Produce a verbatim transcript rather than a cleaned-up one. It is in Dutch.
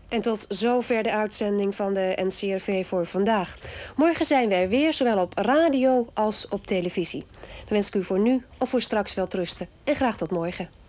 En tot zover de uitzending van de N C R V voor vandaag. Morgen zijn we er weer, zowel op radio als op televisie. Dan wens ik u voor nu of voor straks wel trusten en graag tot morgen.